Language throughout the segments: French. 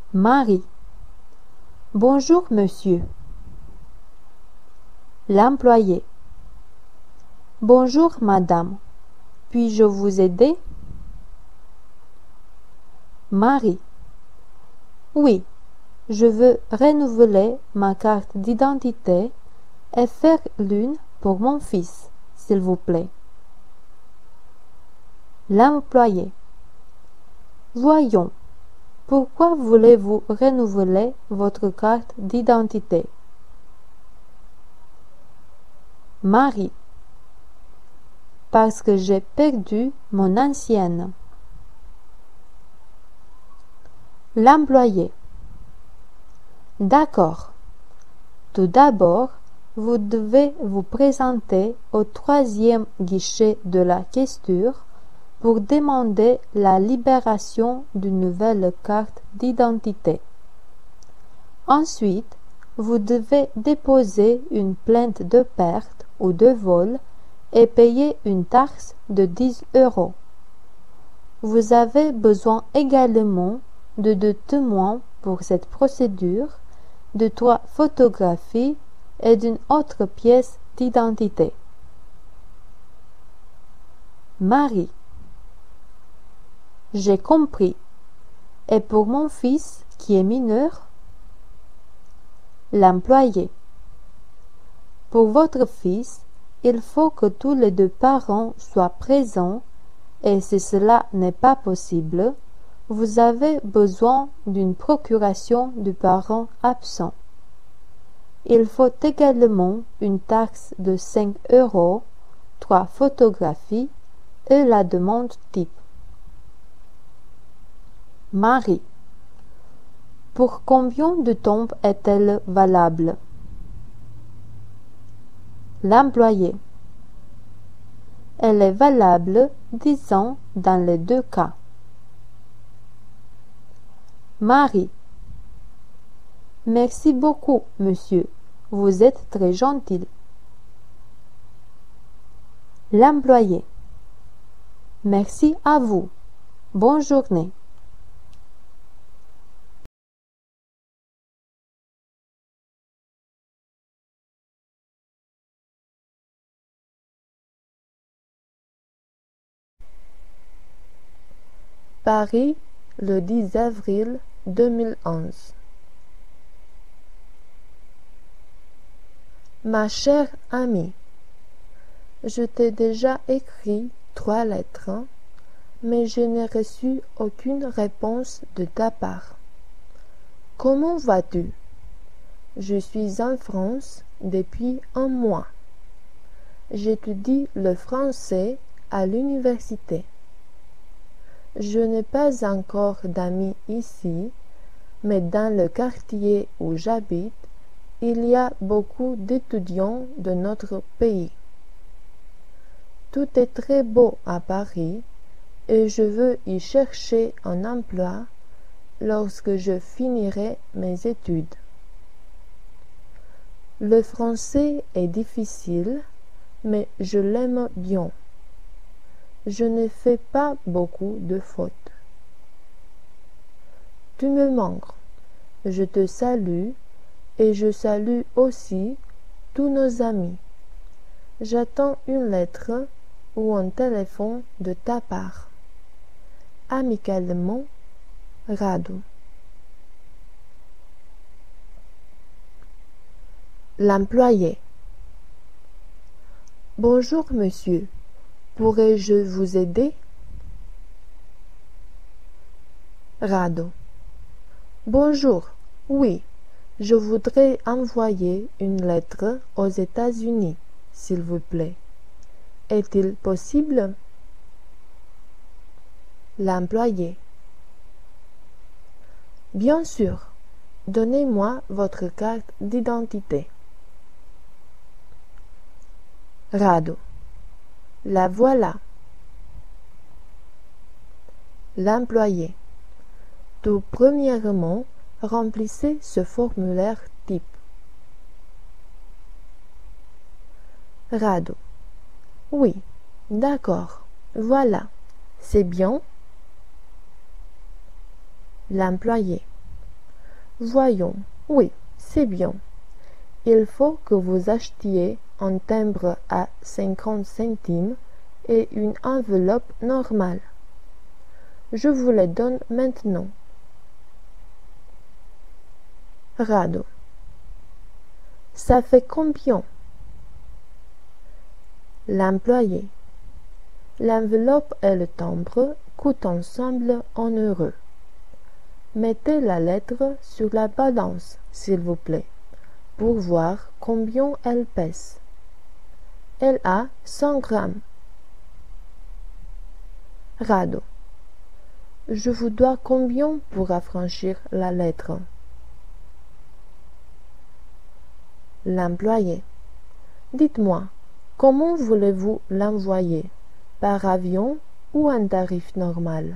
Marie. Bonjour, monsieur. L'employé. Bonjour, madame. Puis-je vous aider? Marie. Oui, je veux renouveler ma carte d'identité et faire l'une pour mon fils, s'il vous plaît. L'employé. Voyons, pourquoi voulez-vous renouveler votre carte d'identité? Marie. Parce que j'ai perdu mon ancienne. L'employé. D'accord. Tout d'abord, vous devez vous présenter au 3e guichet de la questure pour demander la libération d'une nouvelle carte d'identité. Ensuite, vous devez déposer une plainte de perte ou de vol et payer une taxe de 10 €. Vous avez besoin également de 2 témoins pour cette procédure, de 3 photographies et d'une autre pièce d'identité. Marie. J'ai compris. Et pour mon fils qui est mineur? L'employé. Pour votre fils, il faut que tous les 2 parents soient présents et si cela n'est pas possible, vous avez besoin d'une procuration du parent absent. Il faut également une taxe de 5 €, 3 photographies et la demande type. Marie. Pour combien de temps est-elle valable? L'employé. Elle est valable 10 ans dans les 2 cas. Marie. Merci beaucoup, monsieur. Vous êtes très gentil. L'employé. Merci à vous. Bonne journée. Paris, le 10 avril 2011. Ma chère amie, je t'ai déjà écrit 3 lettres, mais je n'ai reçu aucune réponse de ta part. Comment vas-tu? Je suis en France depuis un mois. J'étudie le français à l'université. Je n'ai pas encore d'amis ici, mais dans le quartier où j'habite, il y a beaucoup d'étudiants de notre pays. Tout est très beau à Paris et je veux y chercher un emploi lorsque je finirai mes études. Le français est difficile, mais je l'aime bien. Je ne fais pas beaucoup de fautes. Tu me manques. Je te salue et je salue aussi tous nos amis. J'attends une lettre ou un téléphone de ta part. Amicalement, Rado. L'employé. Bonjour, monsieur. Pourrais-je vous aider? Rado. Bonjour. Oui, je voudrais envoyer une lettre aux États-Unis, s'il vous plaît. Est-il possible? L'employé. Bien sûr. Donnez-moi votre carte d'identité. Rado. La voilà. L'employé. Tout premièrement, remplissez ce formulaire type. Rado. Oui, d'accord. Voilà. C'est bien? L'employé. Voyons, oui, c'est bien. Il faut que vous achetiez un timbre à 50 centimes et une enveloppe normale. Je vous les donne maintenant. Rado. Ça fait combien? L'employé. L'enveloppe et le timbre coûtent ensemble 1 euro. Mettez la lettre sur la balance, s'il vous plaît, pour voir combien elle pèse. Elle a 100 grammes. Rado. Je vous dois combien pour affranchir la lettre? L'employé. Dites-moi, comment voulez-vous l'envoyer? Par avion ou un tarif normal?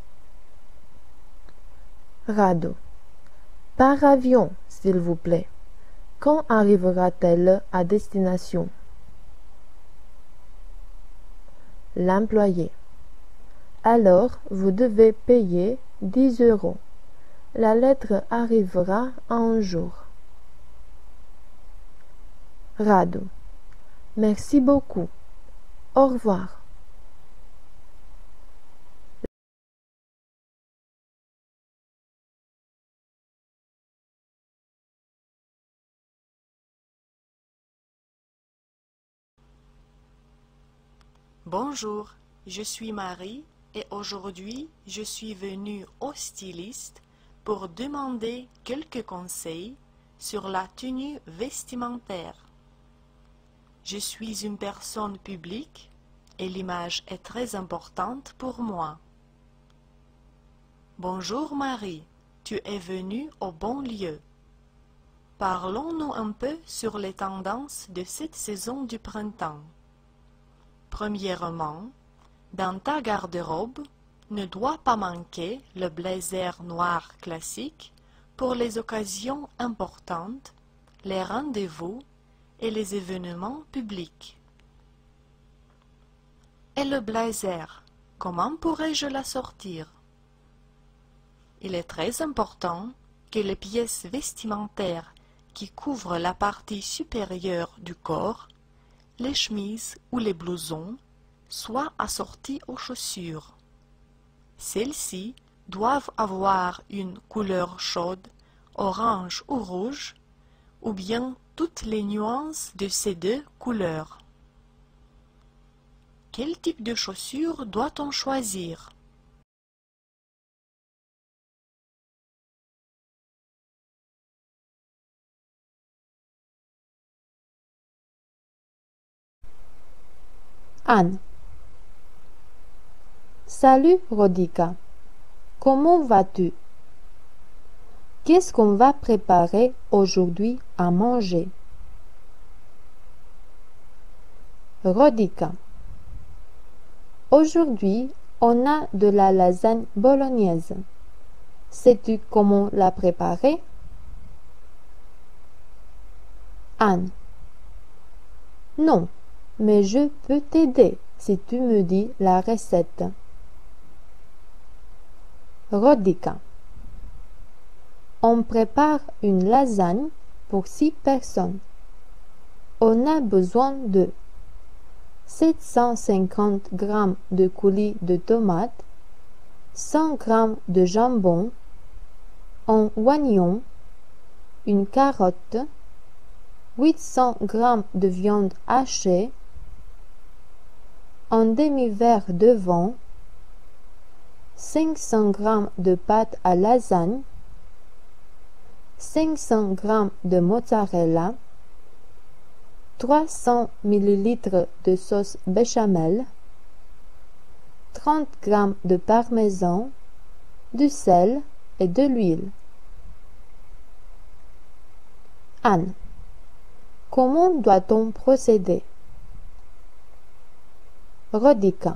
Rado. Par avion, s'il vous plaît. Quand arrivera-t-elle à destination? L'employé. Alors, vous devez payer 10 euros. La lettre arrivera en un jour. Rado. Merci beaucoup. Au revoir. Bonjour, je suis Marie et aujourd'hui je suis venue au styliste pour demander quelques conseils sur la tenue vestimentaire. Je suis une personne publique et l'image est très importante pour moi. Bonjour Marie, tu es venue au bon lieu. Parlons-nous un peu sur les tendances de cette saison du printemps. Premièrement, dans ta garde-robe, ne doit pas manquer le blazer noir classique pour les occasions importantes, les rendez-vous et les événements publics. Et le blazer, comment pourrais-je l'assortir? Il est très important que les pièces vestimentaires qui couvrent la partie supérieure du corps, les chemises ou les blousons, soient assorties aux chaussures. Celles-ci doivent avoir une couleur chaude, orange ou rouge, ou bien toutes les nuances de ces deux couleurs. Quel type de chaussures doit-on choisir? Anne. Salut Rodica, comment vas-tu? Qu'est-ce qu'on va préparer aujourd'hui à manger? Rodica. Aujourd'hui, on a de la lasagne bolognaise. Sais-tu comment la préparer? Anne. Non, mais je peux t'aider si tu me dis la recette. Rodica. On prépare une lasagne pour 6 personnes. On a besoin de 750 g de coulis de tomates, 100 g de jambon, un oignon, une carotte, 800 g de viande hachée, un demi-verre de vin, 500 g de pâte à lasagne, 500 g de mozzarella, 300 ml de sauce béchamel, 30 g de parmesan, du sel et de l'huile. Anne. Comment doit-on procéder? Rodica.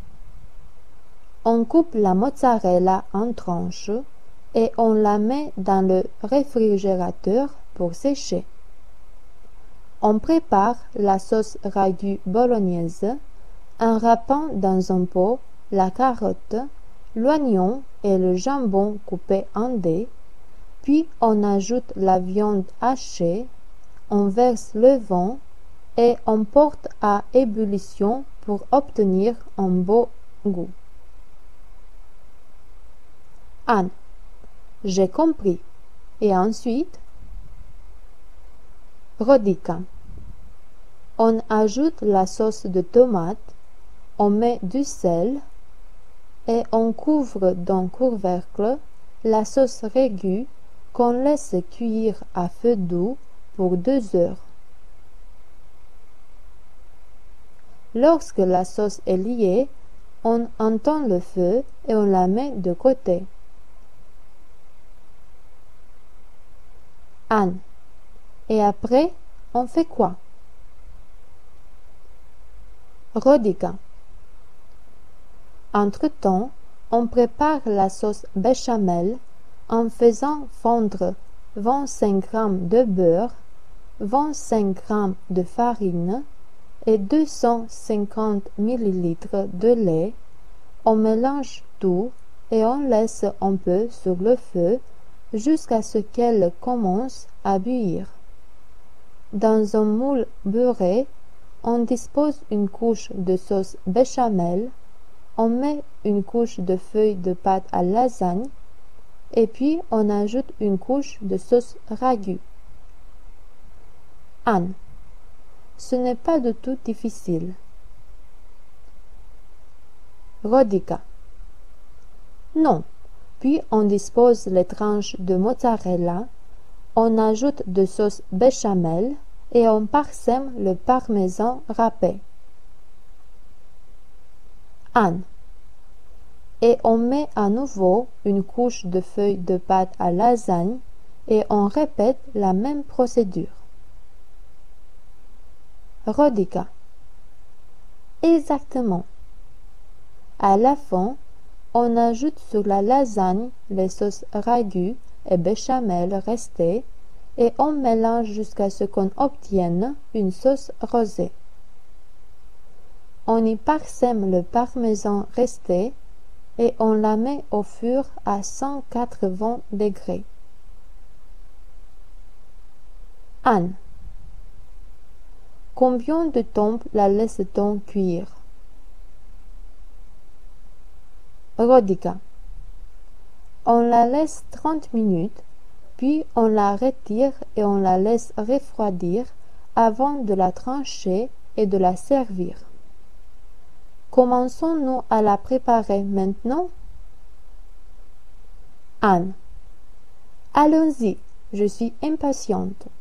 On coupe la mozzarella en tranches et on la met dans le réfrigérateur pour sécher. On prépare la sauce ragu bolognaise en râpant dans un pot la carotte, l'oignon et le jambon coupé en dés Puis on ajoute la viande hachée, on verse le vin et on porte à ébullition pour obtenir un beau goût. Anne. J'ai compris. Et ensuite? Rodica. On ajoute la sauce de tomate, on met du sel et on couvre d'un couvercle la sauce ragoût qu'on laisse cuire à feu doux pour 2 heures. Lorsque la sauce est liée, on entend le feu et on la met de côté. Anne. Et après, on fait quoi? Rodica. Entre-temps, on prépare la sauce béchamel en faisant fondre 25 g de beurre, 25 g de farine et 250 ml de lait. On mélange tout et on laisse un peu sur le feu jusqu'à ce qu'elle commence à bouillir. Dans un moule beurré, on dispose une couche de sauce béchamel, on met une couche de feuilles de pâte à lasagne et puis on ajoute une couche de sauce ragoût. Anne. Ce n'est pas du tout difficile. Rodica. Non. Puis on dispose les tranches de mozzarella, on ajoute de sauce béchamel et on parsème le parmesan râpé. Anne. Et on met à nouveau une couche de feuilles de pâte à lasagne et on répète la même procédure. Rodica. Exactement. À la fin, on ajoute sur la lasagne les sauces ragoût et béchamel restées et on mélange jusqu'à ce qu'on obtienne une sauce rosée. On y parsème le parmesan resté et on la met au four à 180 degrés. Anne. Combien de temps la laisse-t-on cuire? Rodica. On la laisse 30 minutes, puis on la retire et on la laisse refroidir avant de la trancher et de la servir. Commençons-nous à la préparer maintenant? Anne. Allons-y, je suis impatiente.